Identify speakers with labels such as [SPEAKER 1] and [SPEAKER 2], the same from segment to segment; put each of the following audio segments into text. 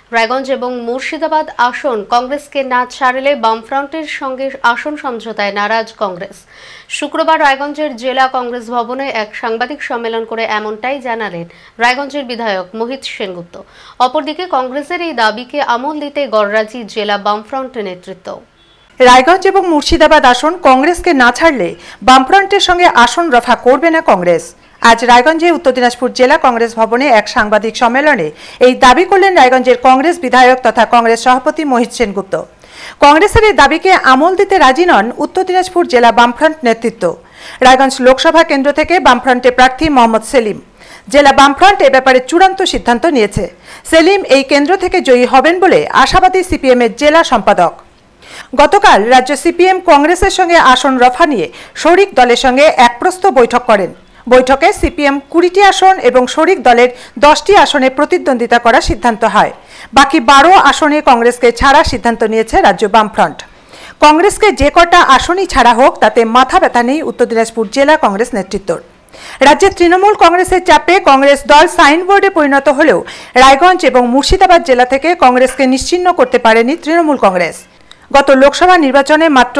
[SPEAKER 1] রায়গঞ্জ এবং মুর্শিদাবাদ আসন কংগ্রেসকে না ছাড়লে বামফ্রন্টের সঙ্গে আসন সমঝোতায় নারাজ কংগ্রেস। শুক্রবার রায়গঞ্জের জেলা কংগ্রেস ভবনে এক সাংবাদিক সম্মেলন করে এমনটাই জানালেন রায়গঞ্জের বিধায়ক মোহিত সেনগুপ্ত। অপরদিকে কংগ্রেসের এই দাবিকে আমল দিতে গড়রাজি জেলা বামফ্রন্ট নেতৃত্ব।
[SPEAKER 2] রায়গঞ্জ এবং মুর্শিদাবাদ আসন কংগ্রেসকে না ছাড়লে বামফ্রন্টের সঙ্গে আসন রফা করবে না কংগ্রেস। আজ রায়গঞ্জে উত্তর দিনাজপুর জেলা কংগ্রেস ভবনে এক সাংবাদিক সম্মেলনে এই দাবি করলেন রায়গঞ্জের কংগ্রেস বিধায়ক তথা কংগ্রেস সভাপতি মোহিত সেনগুপ্ত। কংগ্রেসের এই দাবিকে আমল দিতে রাজি নন উত্তর দিনাজপুর জেলা বামফ্রন্ট নেতৃত্ব। রায়গঞ্জ লোকসভা কেন্দ্র থেকে বামফ্রন্টে প্রার্থী মোহাম্মদ সেলিম। জেলা বামফ্রন্ট এ ব্যাপারে চূড়ান্ত সিদ্ধান্ত নিয়েছে। সেলিম এই কেন্দ্র থেকে জয়ী হবেন বলে আশাবাদী সিপিএম এর জেলা সম্পাদক। গতকাল রাজ্য সিপিএম কংগ্রেসের সঙ্গে আসন রফা নিয়ে শরিক দলের সঙ্গে এক প্রস্ত বৈঠক করেন। বৈঠকে সিপিএম 20টি আসন এবং শরিক দলের 10টি আসনে প্রতিদ্বন্দ্বিতা করার সিদ্ধান্ত হয়। বাকি 12 আসনে কংগ্রেসকে ছাড়ার সিদ্ধান্ত নিয়েছে রাজ্য বামফ্রন্ট। কংগ্রেসকে যে কটা আসনই ছাড়া হোক তাতে মাথা ব্যথা নেই উত্তর দিনাজপুর জেলা কংগ্রেস নেতৃত্বর। রাজ্যের তৃণমূল কংগ্রেসের চাপে কংগ্রেস দল সাইনবোর্ডে পরিণত হলেও রায়গঞ্জ এবং মুর্শিদাবাদ জেলা থেকে কংগ্রেসকে নিশ্চিহ্ন করতে পারেনি তৃণমূল কংগ্রেস। গত লোকসভা নির্বাচনে মাত্র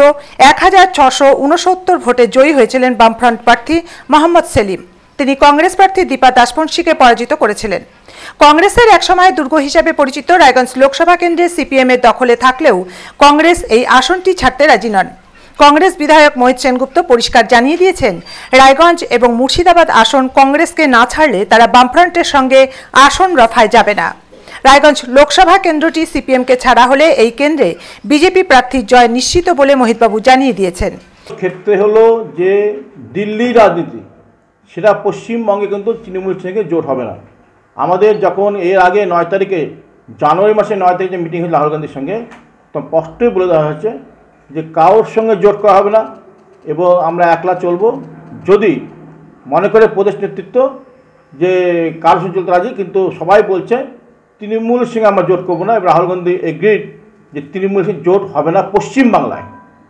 [SPEAKER 2] 1669 ভোটে জয়ী হয়েছিলেন বামফ্রন্ট প্রার্থী মোহাম্মদ সেলিম। তিনি কংগ্রেস প্রার্থী দীপা দাসবংশীকে পরাজিত করেছিলেন। কংগ্রেসের একসময় দুর্গ হিসাবে পরিচিত রায়গঞ্জ লোকসভা কেন্দ্রে সিপিএম এর দখলে থাকলেও কংগ্রেস এই আসনটি ছাড়তে রাজি নন। কংগ্রেস বিধায়ক মোহিত সেনগুপ্ত পরিষ্কার জানিয়ে দিয়েছেন, রায়গঞ্জ এবং মুর্শিদাবাদ আসন কংগ্রেসকে না ছাড়লে তারা বামফ্রন্টের সঙ্গে আসন রফায় যাবে না। রায়গঞ্জ লোকসভা কেন্দ্রটি সিপিএমকে ছাড়া হলে এই কেন্দ্রে বিজেপি প্রার্থীর জয় নিশ্চিত বলে মোহিতবাবু জানিয়ে দিয়েছেন।
[SPEAKER 3] ক্ষেত্রে হলো যে দিল্লি রাজনীতি সেটা পশ্চিমবঙ্গে কিন্তু তৃণমূলের সঙ্গে জোট হবে না। আমাদের যখন এর আগে 9 তারিখে জানুয়ারি মাসে 9 তারিখে মিটিং হয়েছিল রাহুল গান্ধীর সঙ্গে, তখন স্পষ্টই বলে দেওয়া হয়েছে যে কারোর সঙ্গে জোট করা হবে না এবং আমরা একলা চলব। যদি মনে করে প্রদেশ নেতৃত্ব যে কারোর সঙ্গে চলতে রাজি, কিন্তু সবাই বলছে তৃণমূলের সঙ্গে আমরা জোট করবো না। এবং রাহুল গান্ধী এগ্রিড যে তৃণমূলের সঙ্গে জোট হবে না পশ্চিমবাংলায়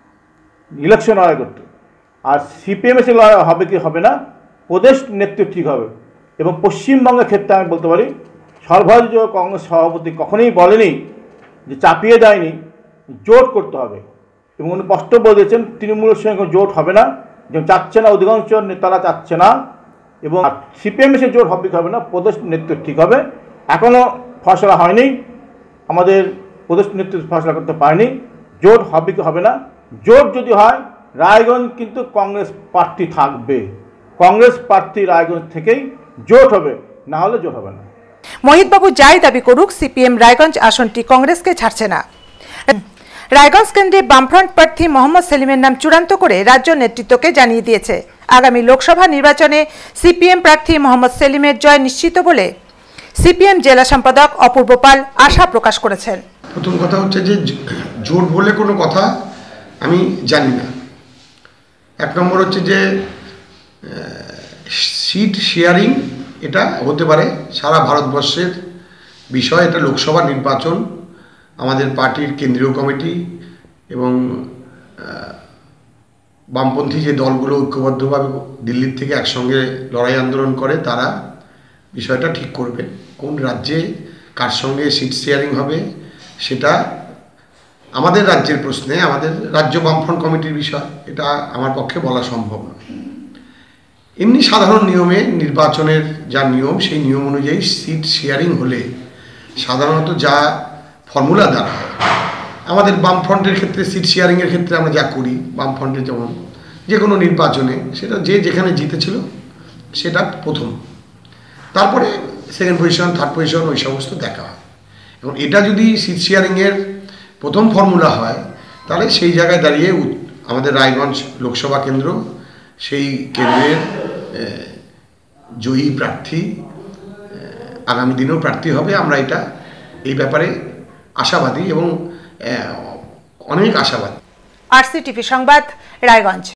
[SPEAKER 3] ইলেকশন লড়াই করতে। আর সিপিএমের সঙ্গে লড়াই হবে কি হবে না প্রদেশ নেতৃত্ব ঠিক হবে। এবং পশ্চিমবঙ্গের ক্ষেত্রে আমি বলতে পারি সর্বভারতীয় কংগ্রেস সভাপতি কখনোই বলেনি যে চাপিয়ে দেয়নি জোট করতে হবে, এবং উনি স্পষ্ট বলে দিয়েছেন তৃণমূলের সঙ্গে জোট হবে না, যেমন চাচ্ছে না অধিকাংশ নেতারা চাচ্ছে না। এবং সিপিএমের সঙ্গে জোট হবে কি হবে না প্রদেশ নেতৃত্ব ঠিক হবে। এখনও ফসলা হয়নি, আমাদের প্রদেশ নেতৃত্ব ফসলা করতে পারেনি জোট হবে কি হবে না। জোট যদি হয় রায়গঞ্জ কিন্তু কংগ্রেস প্রার্থী থাকবে, কংগ্রেস প্রার্থী রায়গঞ্জ থেকেই জোট হবে, না হলে জোট হবে না।
[SPEAKER 2] মোহিতবাবু যাই দাবি করুক সিপিএম রায়গঞ্জ আসনটি কংগ্রেসকে ছাড়ছে না। রায়গঞ্জ কেন্দ্রে বামফ্রন্ট প্রার্থী মোহাম্মদ সেলিমের নাম চূড়ান্ত করে রাজ্য নেতৃত্বকে জানিয়ে দিয়েছে। আগামী লোকসভা নির্বাচনে সিপিএম প্রার্থী মোহাম্মদ সেলিমের জয় নিশ্চিত বলে সিপিএম জেলা সম্পাদক অপূর্ব পাল আশা প্রকাশ করেছেন।
[SPEAKER 4] প্রথম কথা হচ্ছে যে জোট বলে কোনো কথা আমি জানি না। এক নম্বর হচ্ছে যে সিট শেয়ারিং এটা হতে পারে সারা ভারতবর্ষের বিষয়। এটা লোকসভা নির্বাচন, আমাদের পার্টির কেন্দ্রীয় কমিটি এবং বামপন্থী যে দলগুলো ঐক্যবদ্ধভাবে দিল্লির থেকে একসঙ্গে লড়াই আন্দোলন করে তারা বিষয়টা ঠিক করবে। কোন রাজ্যে কার সঙ্গে সিট শেয়ারিং হবে সেটা আমাদের রাজ্যের প্রশ্নে আমাদের রাজ্য বামফ্রন্ট কমিটির বিষয়, এটা আমার পক্ষে বলা সম্ভব নয়। এমনি সাধারণ নিয়মে নির্বাচনের যা নিয়ম সেই নিয়ম অনুযায়ী সিট শেয়ারিং হলে সাধারণত যা ফর্মুলা দ্বারা আমাদের বামফ্রন্টের ক্ষেত্রে সিট শেয়ারিংয়ের ক্ষেত্রে আমরা যা করি বামফ্রন্টের যেমন যে কোনো নির্বাচনে সেটা যে যেখানে জিতেছিল সেটা প্রথম, তারপরে সেকেন্ড পজিশন থার্ড পজিশন ওই সমস্ত দেখা হয়। এবং এটা যদি সিট শেয়ারিংয়ের প্রথম ফর্মুলা হয় তাহলে সেই জায়গায় দাঁড়িয়ে আমাদের রায়গঞ্জ লোকসভা কেন্দ্র সেই কেন্দ্রের জয়ী প্রার্থী আগামী দিনেও প্রার্থী হবে। আমরা এই ব্যাপারে আশাবাদী এবং অনেক আশাবাদী।
[SPEAKER 2] আরসিটিভি সংবাদ, রায়গঞ্জ।